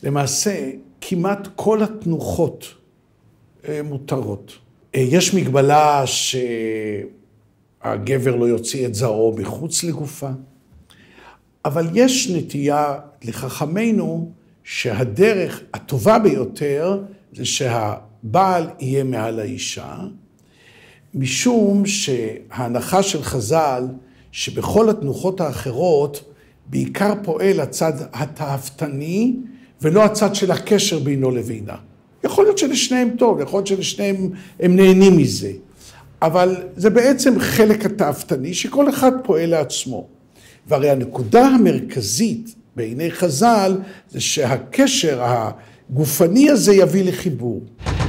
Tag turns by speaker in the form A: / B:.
A: למעשה, כמעט כל התנוחות מותרות. יש מגבלה שהגבר לא יוציא את זרעו מחוץ לגופה, אבל יש נטייה לחכמינו שהדרך הטובה ביותר זה שהבעל יהיה מעל האישה, משום שההנחה של חז"ל שבכל התנוחות האחרות בעיקר פועל הצד התאוותני ולא הצד של הקשר בינו לבינה. יכול להיות שלשניהם טוב, יכול להיות שלשניהם הם נהנים מזה, אבל זה בעצם חלק התאוותני שכל אחד פועל לעצמו. והרי הנקודה המרכזית בעיני חז"ל זה שהקשר הגופני הזה יביא לחיבור.